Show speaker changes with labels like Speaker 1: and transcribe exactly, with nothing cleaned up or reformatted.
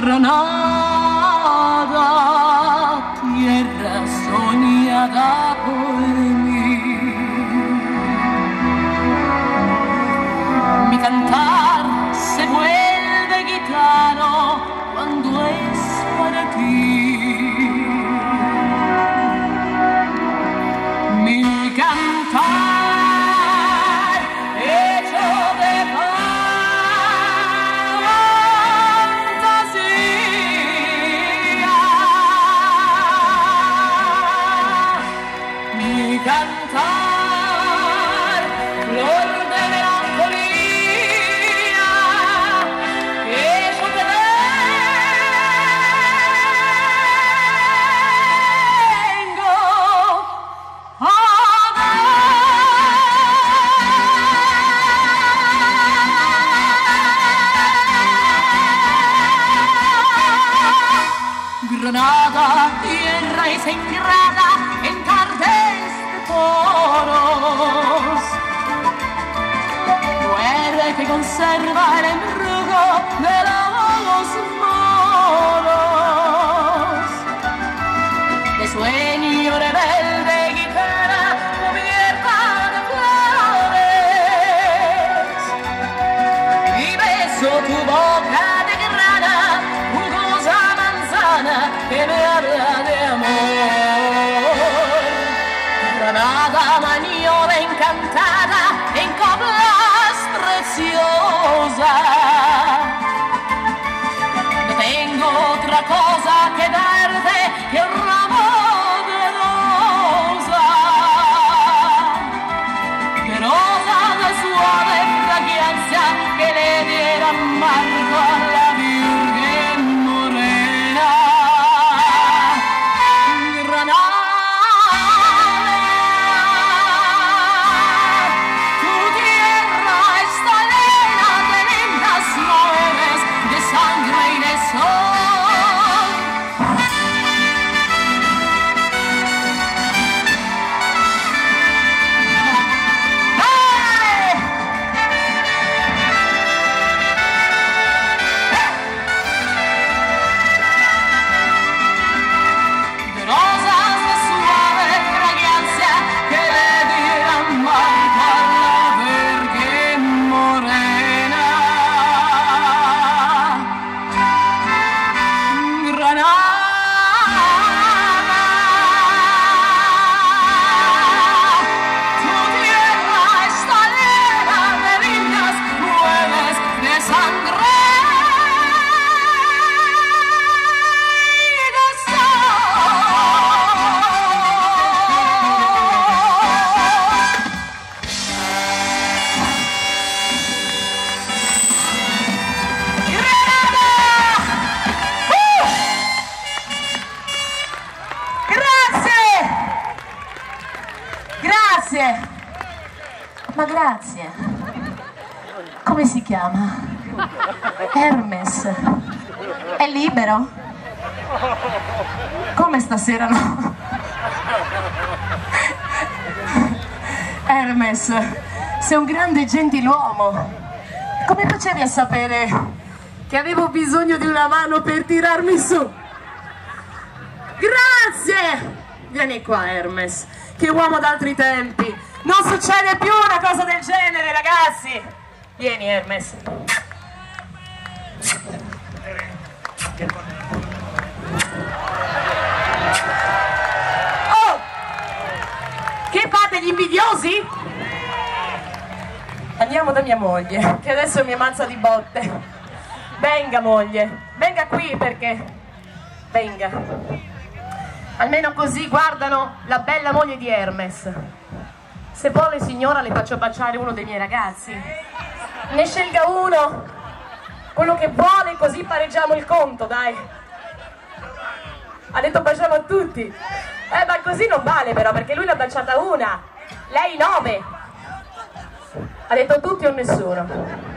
Speaker 1: Granada, tierra soñada por mí. Mi cantar se vuelve gitano cuando es para ti. Mi cantar hecho de fantasía. Mi cantar flor de melancolía que yo te vengo a Granada, tierra esa enterrada en tardes de toros, muere que conserva el embrujo de los moros, de sueño rebelde guitarra cubierta de flores, y beso tu boca de grana, jugosa manzana que me habla de amor. Granada, maniobra encantada en coplas preciosas. No tengo otra cosa que darte que un ramo de rosa, de rosa de suave fragancia que le diera marco a la Virgen morena. Ma grazie. Come si chiama? Hermes. È libero? Come stasera no? Hermes, sei un grande gentiluomo. Come facevi a sapere che avevo bisogno di una mano per tirarmi su? Grazie! Vieni qua, Hermes. Che uomo d'altri tempi. Non succede più una cosa del genere, ragazzi! Vieni, Hermes. Oh! Che fate, gli invidiosi? Andiamo da mia moglie, che adesso mi ammazza di botte. Venga, moglie. Venga qui perché... Venga. Almeno così guardano la bella moglie di Hermes. Se vuole, signora, le faccio baciare uno dei miei ragazzi. Ne scelga uno, quello che vuole, così pareggiamo il conto, dai. Ha detto baciamo a tutti. Eh, ma così non vale però, perché lui l'ha baciata una, lei nove. Ha detto tutti o nessuno.